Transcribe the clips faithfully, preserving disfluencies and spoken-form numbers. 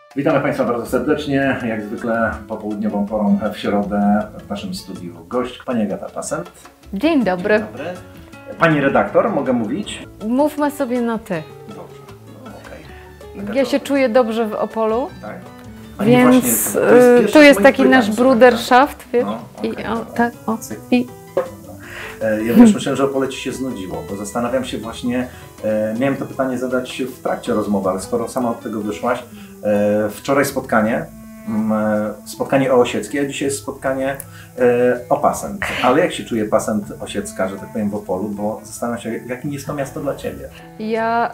Witamy Państwa bardzo serdecznie, jak zwykle popołudniową porą w środę w naszym studiu gość, Pani Agata Passent. Dzień dobry. Dzień dobry. Pani redaktor, mogę mówić? Mówmy sobie na ty. Dobrze, no, okej. Ja się czuję dobrze w Opolu, Tak. więc właśnie, to jest y, tu jest taki nasz bruderschaft, wiesz? No, I okay, o, dobra. tak, o, i Ja wiesz, myślę, że Opole Ci się znudziło, bo zastanawiam się właśnie, e, miałem to pytanie zadać w trakcie rozmowy, ale skoro sama od tego wyszłaś, e, wczoraj spotkanie, m, spotkanie o Osieckiej, a dzisiaj jest spotkanie e, o Passent. Ale jak się czuje Passent Osiecka, że tak powiem, w Opolu, bo zastanawiam się, jakim jest to miasto dla Ciebie? ja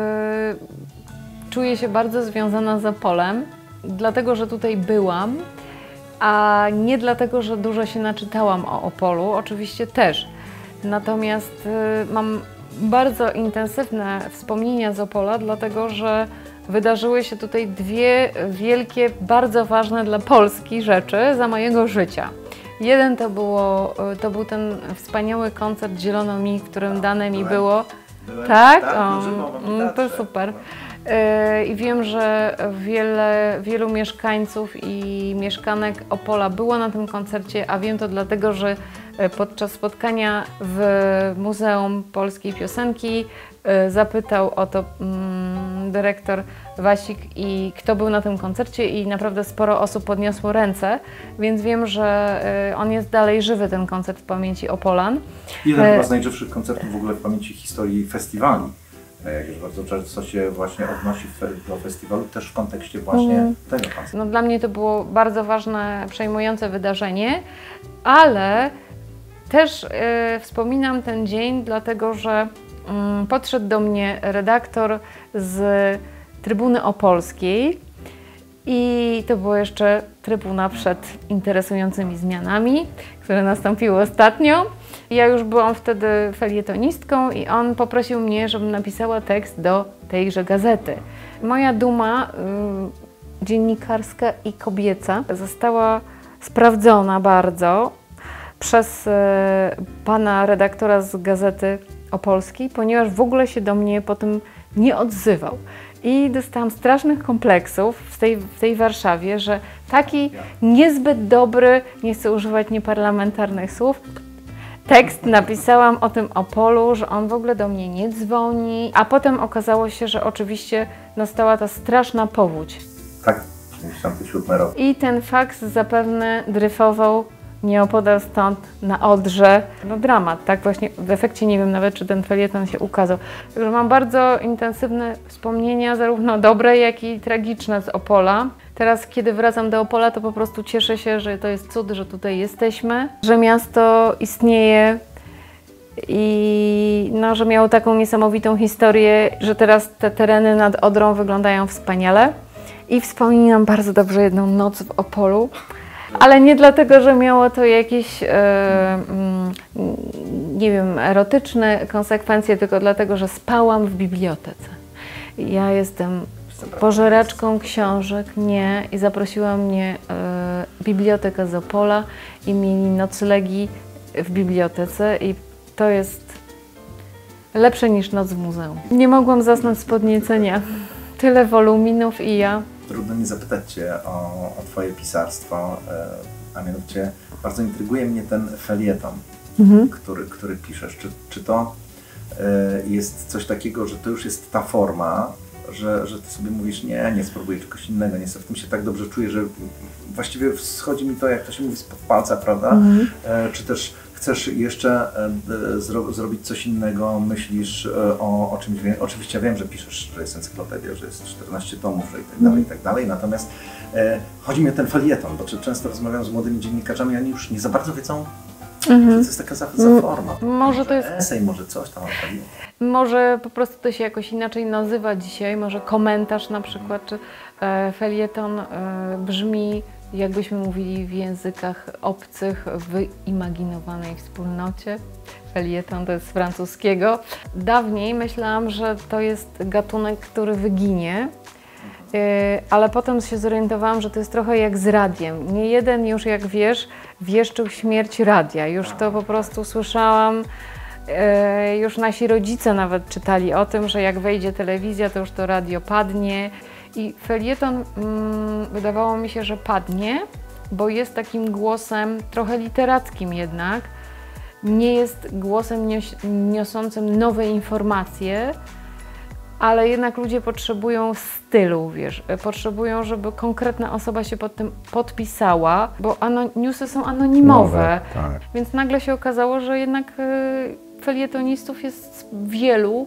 y, czuję się bardzo związana z Opolem, dlatego, że tutaj byłam, a nie dlatego, że dużo się naczytałam o Opolu, oczywiście też. Natomiast y, mam bardzo intensywne wspomnienia z Opola, dlatego że wydarzyły się tutaj dwie wielkie, bardzo ważne dla Polski rzeczy za mojego życia. Jeden to, było, to był ten wspaniały koncert Zielono Mi, w którym dane mi było. Byłem, Tak? tak O, no, to super. I wiem, że wiele, wielu mieszkańców i mieszkanek Opola było na tym koncercie, a wiem to dlatego, że podczas spotkania w Muzeum Polskiej Piosenki zapytał o to mm, dyrektor Wasik i kto był na tym koncercie i naprawdę sporo osób podniosło ręce, więc wiem, że on jest dalej żywy, ten koncert w pamięci Opolan. Jeden chyba z najżywszych koncertów w ogóle w pamięci historii festiwali. Jak już bardzo często się właśnie odnosi do festiwalu, też w kontekście właśnie mm. tego koncertu. No, dla mnie to było bardzo ważne, przejmujące wydarzenie, ale też y, wspominam ten dzień, dlatego że y, podszedł do mnie redaktor z Trybuny Opolskiej i to była jeszcze trybuna przed interesującymi zmianami, które nastąpiły ostatnio. Ja już byłam wtedy felietonistką i on poprosił mnie, żebym napisała tekst do tejże gazety. Moja duma y, dziennikarska i kobieca została sprawdzona bardzo przez y, pana redaktora z Gazety Opolskiej, ponieważ w ogóle się do mnie potem nie odzywał. I dostałam strasznych kompleksów w tej, w tej Warszawie, że taki niezbyt dobry, nie chcę używać nieparlamentarnych słów, tekst napisałam o tym Opolu, że on w ogóle do mnie nie dzwoni, a potem okazało się, że oczywiście nastała ta straszna powódź. Tak, dziewięćdziesiąty siódmy rok. I ten faks zapewne dryfował nieopodal stąd na Odrze. No dramat, tak właśnie w efekcie nie wiem nawet, czy ten felieton się ukazał. Także mam bardzo intensywne wspomnienia, zarówno dobre, jak i tragiczne z Opola. Teraz, kiedy wracam do Opola, to po prostu cieszę się, że to jest cud, że tutaj jesteśmy, że miasto istnieje i no, że miało taką niesamowitą historię, że teraz te tereny nad Odrą wyglądają wspaniale. I wspominam bardzo dobrze jedną noc w Opolu, ale nie dlatego, że miało to jakieś, e, mm, nie wiem, erotyczne konsekwencje, tylko dlatego, że spałam w bibliotece. Ja jestem pożeraczką książek, nie, i zaprosiła mnie e, biblioteka z Opola i mieli noclegi w bibliotece i to jest lepsze niż noc w muzeum. Nie mogłam zasnąć z podniecenia. Tyle woluminów i ja. Trudno mi zapytać Cię o, o Twoje pisarstwo, e, a mianowicie bardzo intryguje mnie ten felieton, mhm. który, który piszesz. Czy, czy to e, jest coś takiego, że to już jest ta forma, że, że Ty sobie mówisz, nie, nie spróbuję czegoś innego, nie, w tym się tak dobrze czuję, że właściwie schodzi mi to, jak to się mówi, spod palca, prawda? Mhm. E, czy też chcesz jeszcze e, zro, zrobić coś innego, myślisz e, o, o czymś więcej? Oczywiście wiem, że piszesz, że jest encyklopedia, że jest czternaście tomów, że i tak dalej, i tak dalej, natomiast e, chodzi mi o ten felieton, bo często rozmawiam z młodymi dziennikarzami, oni już nie za bardzo wiedzą, mhm. co to jest taka za, za forma. Może, może to jest esej, może coś tam. Może po prostu to się jakoś inaczej nazywa dzisiaj, może komentarz na przykład, czy e, felieton e, brzmi, jakbyśmy mówili w językach obcych, w wyimaginowanej wspólnocie. Felieton to jest z francuskiego. Dawniej myślałam, że to jest gatunek, który wyginie, ale potem się zorientowałam, że to jest trochę jak z radiem. Nie jeden już, jak wiesz, wieszczył śmierć radia. Już to po prostu słyszałam Już nasi rodzice nawet czytali o tym, że jak wejdzie telewizja, to już to radio padnie. I felieton mm, wydawało mi się, że padnie, bo jest takim głosem trochę literackim jednak. Nie jest głosem nios niosącym nowe informacje, ale jednak ludzie potrzebują stylu, wiesz, potrzebują, żeby konkretna osoba się pod tym podpisała, bo newsy są anonimowe, Nowe, tak. Więc nagle się okazało, że jednak y, felietonistów jest wielu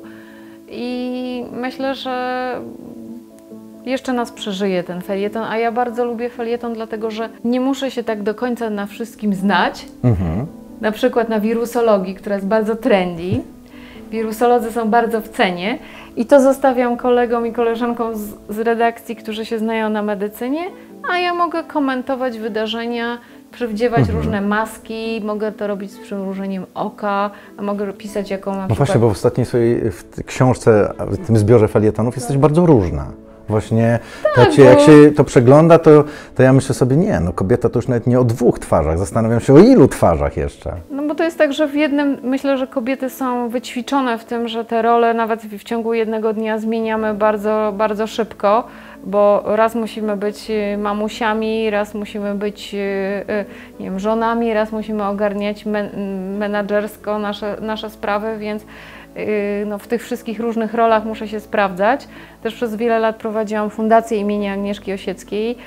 i myślę, że jeszcze nas przeżyje ten felieton, a ja bardzo lubię felieton, dlatego że nie muszę się tak do końca na wszystkim znać, Mhm. na przykład na wirusologii, która jest bardzo trendy. Wirusolodzy są bardzo w cenie i to zostawiam kolegom i koleżankom z, z redakcji, którzy się znają na medycynie, a ja mogę komentować wydarzenia, przywdziewać Mhm. różne maski, mogę to robić z przymrużeniem oka, a mogę pisać jaką na No przykład... właśnie, bo w ostatniej swojej w t- książce, w tym zbiorze felietonów jesteś bardzo różna. Właśnie, Tak, tak, się, jak bo- się to przegląda, to, to ja myślę sobie, nie, no kobieta to już nawet nie o dwóch twarzach, zastanawiam się o ilu twarzach jeszcze. No bo to jest tak, że w jednym, myślę, że kobiety są wyćwiczone w tym, że te role nawet w ciągu jednego dnia zmieniamy bardzo, bardzo szybko, bo raz musimy być mamusiami, raz musimy być nie wiem, żonami, raz musimy ogarniać men menadżersko nasze, nasze sprawy, więc no, w tych wszystkich różnych rolach muszę się sprawdzać. Też przez wiele lat prowadziłam Fundację imienia Agnieszki Osieckiej,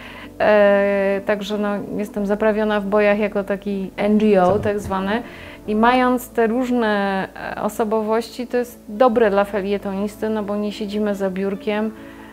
e, także no, jestem zaprawiona w bojach jako taki N G O tak zwany. I mając te różne osobowości, to jest dobre dla felietonisty, no bo nie siedzimy za biurkiem,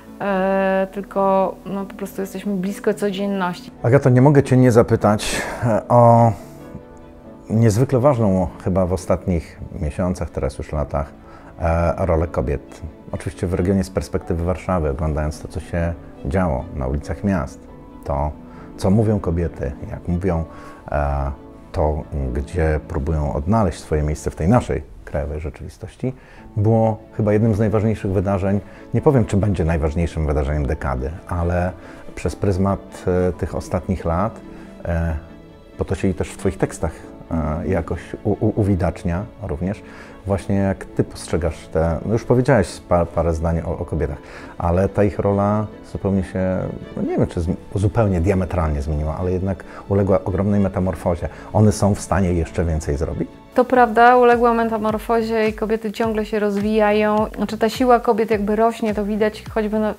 e, tylko no, po prostu jesteśmy blisko codzienności. Agato, nie mogę Cię nie zapytać o niezwykle ważną chyba w ostatnich miesiącach, teraz już latach, e, rolę kobiet. Oczywiście w regionie z perspektywy Warszawy, oglądając to, co się działo na ulicach miast, to, co mówią kobiety, jak mówią, e, to, gdzie próbują odnaleźć swoje miejsce w tej naszej krajowej rzeczywistości, było chyba jednym z najważniejszych wydarzeń, nie powiem, czy będzie najważniejszym wydarzeniem dekady, ale przez pryzmat e, tych ostatnich lat, e, bo to się i też w Twoich tekstach e, jakoś u, u, uwidacznia również, właśnie jak Ty postrzegasz te, no już powiedziałeś pa, parę zdań o, o kobietach, ale ta ich rola zupełnie się, no nie wiem, czy z, zupełnie diametralnie zmieniła, ale jednak uległa ogromnej metamorfozie. One są w stanie jeszcze więcej zrobić? To prawda, uległa metamorfozie i kobiety ciągle się rozwijają. Znaczy ta siła kobiet jakby rośnie, to widać choćby na,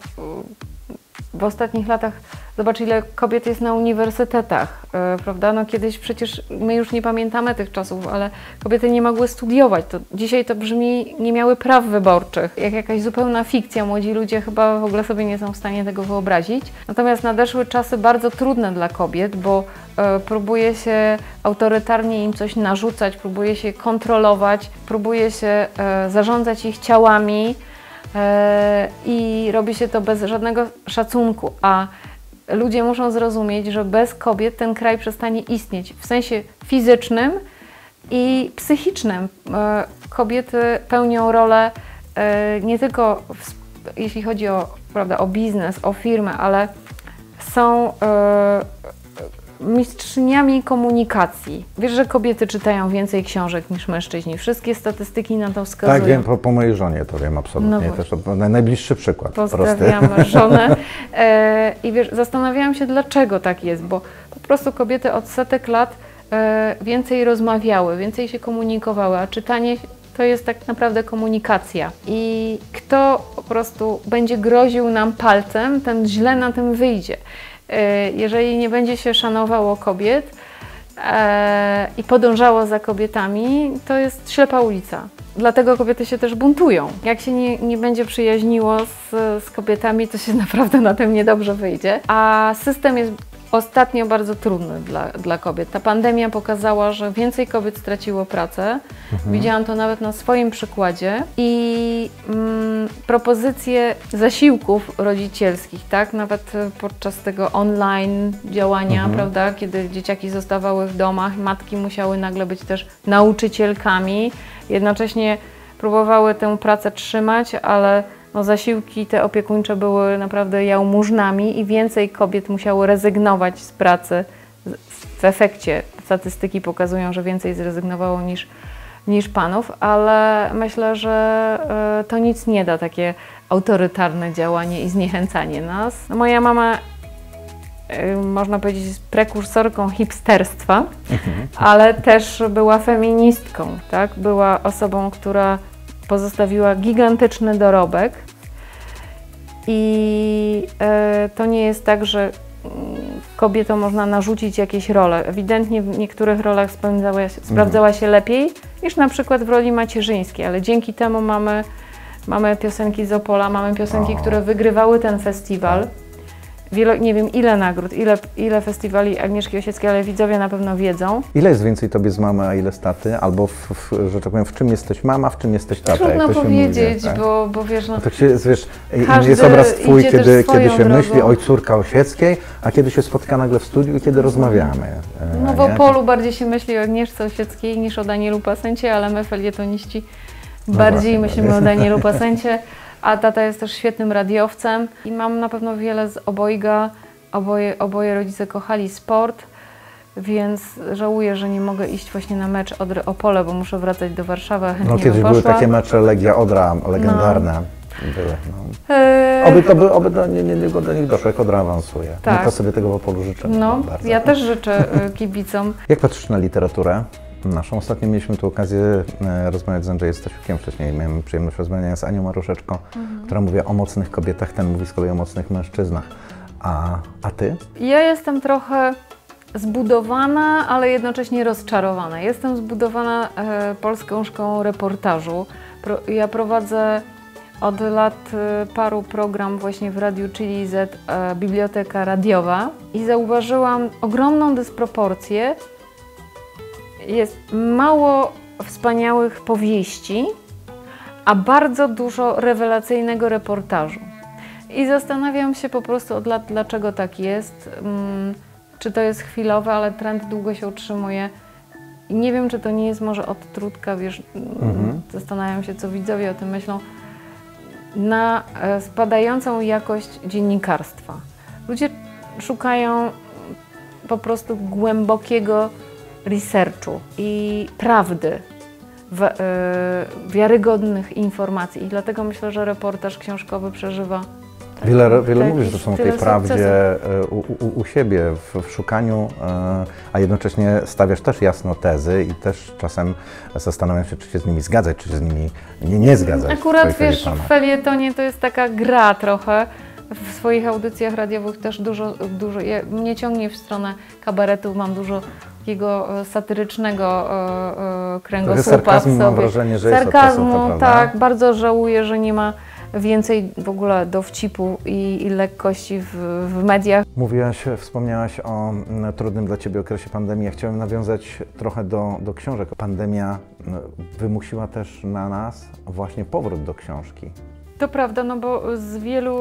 w ostatnich latach. Zobacz, ile kobiet jest na uniwersytetach, yy, prawda? No kiedyś przecież my już nie pamiętamy tych czasów, ale kobiety nie mogły studiować. To, dzisiaj to brzmi, nie miały praw wyborczych. Jak jakaś zupełna fikcja, młodzi ludzie chyba w ogóle sobie nie są w stanie tego wyobrazić. Natomiast nadeszły czasy bardzo trudne dla kobiet, bo yy, próbuje się autorytarnie im coś narzucać, próbuje się kontrolować, próbuje się yy, zarządzać ich ciałami yy, i robi się to bez żadnego szacunku, a ludzie muszą zrozumieć, że bez kobiet ten kraj przestanie istnieć w sensie fizycznym i psychicznym. Kobiety pełnią rolę nie tylko w, jeśli chodzi o, prawda, o biznes, o firmę, ale są mistrzyniami komunikacji. Wiesz, że kobiety czytają więcej książek niż mężczyźni. Wszystkie statystyki na to wskazują. Tak, wiem, po, po mojej żonie to wiem absolutnie. No też to najbliższy przykład. Pozdrawiam żonę. E, I wiesz, zastanawiałam się, dlaczego tak jest, bo po prostu kobiety od setek lat e, więcej rozmawiały, więcej się komunikowały, a czytanie to jest tak naprawdę komunikacja. I kto po prostu będzie groził nam palcem, ten źle na tym wyjdzie. E, jeżeli nie będzie się szanowało kobiet, i podążało za kobietami, to jest ślepa ulica. Dlatego kobiety się też buntują. Jak się nie, nie będzie przyjaźniło z, z kobietami, to się naprawdę na tym niedobrze wyjdzie. A system jest ostatnio bardzo trudny dla, dla kobiet. Ta pandemia pokazała, że więcej kobiet straciło pracę. Mhm. Widziałam to nawet na swoim przykładzie. I mm, propozycje zasiłków rodzicielskich, tak? Nawet podczas tego online działania, mhm. prawda? Kiedy dzieciaki zostawały w domach, matki musiały nagle być też nauczycielkami. Jednocześnie próbowały tę pracę trzymać, ale no, zasiłki te opiekuńcze były naprawdę jałmużnami i więcej kobiet musiało rezygnować z pracy. W efekcie statystyki pokazują, że więcej zrezygnowało niż, niż panów, ale myślę, że to nic nie da, takie autorytarne działanie i zniechęcanie nas. No, moja mama, można powiedzieć, jest prekursorką hipsterstwa, mhm. ale też była feministką, tak? Była osobą, która pozostawiła gigantyczny dorobek i e, to nie jest tak, że kobietom można narzucić jakieś role. Ewidentnie w niektórych rolach sprawdzała się, sprawdzała się lepiej niż na przykład w roli macierzyńskiej, ale dzięki temu mamy, mamy piosenki z Opola, mamy piosenki, o. które wygrywały ten festiwal. Wielo, nie wiem ile nagród, ile, ile festiwali Agnieszki Osieckiej, ale widzowie na pewno wiedzą. Ile jest więcej tobie z mamy, a ile z taty? Albo, w, w, że tak powiem, w czym jesteś mama, w czym jesteś tata? Trudno powiedzieć, mówi, tak? bo, bo wiesz... No, tak się, wiesz, jest obraz twój, kiedy, kiedy się drogą. myśli, oj córka Osieckiej, a kiedy się spotyka nagle w studiu i kiedy rozmawiamy. No w Opolu bardziej się myśli o Agnieszce Osieckiej niż o Danielu Pasencie, ale my felietoniści no bardziej właśnie, myślimy o Danielu Pasencie. A tata jest też świetnym radiowcem i mam na pewno wiele z obojga. Oboje, oboje rodzice kochali sport, więc żałuję, że nie mogę iść właśnie na mecz Odry Opole, bo muszę wracać do Warszawy, a chętnie No kiedyś były takie mecze Legia Odra, legendarne. No. Były, no. eee... Oby to by, oby do, nie, nie, nie do nich doszło, jak Odra awansuje. Tak. No to sobie tego w Opolu życzę. No, bardzo. Ja też życzę kibicom. Jak patrzysz na literaturę naszą? Ostatnio mieliśmy tu okazję e, rozmawiać z Andrzejem Stasiukiem, wcześniej miałem przyjemność rozmawiania z Anią Maruszeczką, mhm. która mówi o mocnych kobietach, ten mówi z kolei o mocnych mężczyznach. A, a ty? Ja jestem trochę zbudowana, ale jednocześnie rozczarowana. Jestem zbudowana e, Polską Szkołą Reportażu. Pro, ja prowadzę od lat e, paru program właśnie w Radiu Chili Z, e, Biblioteka Radiowa i zauważyłam ogromną dysproporcję. Jest mało wspaniałych powieści, a bardzo dużo rewelacyjnego reportażu. I zastanawiam się po prostu od lat, dlaczego tak jest. Hmm, czy to jest chwilowe, ale trend długo się utrzymuje. I nie wiem, czy to nie jest może odtrutka, wiesz, mhm. zastanawiam się, co widzowie o tym myślą, na spadającą jakość dziennikarstwa. Ludzie szukają po prostu głębokiego researchu i prawdy, w, y, wiarygodnych informacji i dlatego myślę, że reportaż książkowy przeżywa tak, Wiele, wiele mówisz zresztą o tej prawdzie u, u, u siebie, w, w szukaniu, a jednocześnie stawiasz też jasno tezy i też czasem zastanawiam się, czy się z nimi zgadzać, czy się z nimi nie, nie zgadzać. Akurat wiesz, w felietonie to jest taka gra trochę. W swoich audycjach radiowych też dużo, dużo ja, mnie ciągnie w stronę kabaretu, mam dużo takiego satyrycznego e, e, kręgosłupa sarkazmu, w sobie. Mam wrażenie, że sarkazmu, jest to, tak, bardzo żałuję, że nie ma więcej w ogóle dowcipu i, i lekkości w, w mediach. Mówiłaś, wspomniałaś o m, trudnym dla Ciebie okresie pandemii. Ja chciałem nawiązać trochę do, do książek. Pandemia no, wymusiła też na nas właśnie powrót do książki. To prawda, no bo z wielu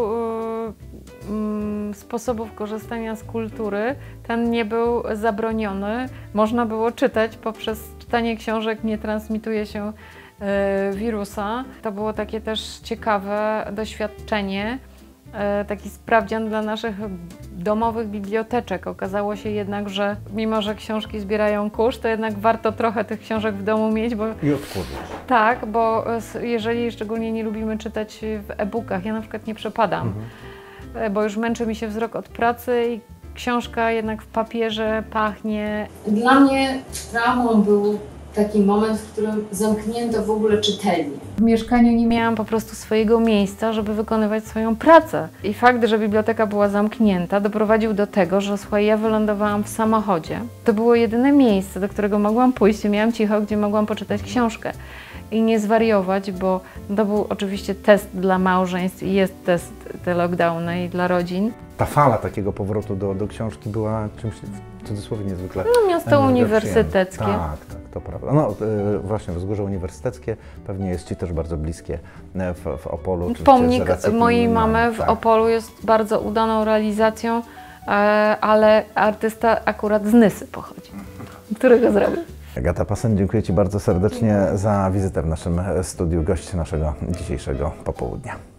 y, y, sposobów korzystania z kultury ten nie był zabroniony. Można było czytać, poprzez czytanie książek nie transmituje się y, wirusa. To było takie też ciekawe doświadczenie, y, taki sprawdzian dla naszych domowych biblioteczek. Okazało się jednak, że mimo, że książki zbierają kurz, to jednak warto trochę tych książek w domu mieć, bo... I odkurzyć. Tak, bo jeżeli szczególnie nie lubimy czytać w e-bookach, ja na przykład nie przepadam, mhm. bo już męczy mi się wzrok od pracy i książka jednak w papierze pachnie. Dla mnie traumą był taki moment, w którym zamknięto w ogóle czytelnię. W mieszkaniu nie miałam po prostu swojego miejsca, żeby wykonywać swoją pracę. I fakt, że biblioteka była zamknięta, doprowadził do tego, że słuchaj, ja wylądowałam w samochodzie. To było jedyne miejsce, do którego mogłam pójść, miałam cicho, gdzie mogłam poczytać książkę. I nie zwariować, bo to był oczywiście test dla małżeństw i jest test te lockdowny i dla rodzin. Ta fala takiego powrotu do, do książki była czymś w cudzysłowie niezwykle No miasto uniwersyteckie. Tak, tak, to prawda. No y, właśnie, Wzgórze Uniwersyteckie pewnie jest Ci też bardzo bliskie w, w Opolu. Pomnik mojej mamy w tak. Opolu jest bardzo udaną realizacją, e, ale artysta akurat z Nysy pochodzi, którego zrobił. Agata Pasen, dziękuję Ci bardzo serdecznie za wizytę w naszym studiu, gość naszego dzisiejszego popołudnia.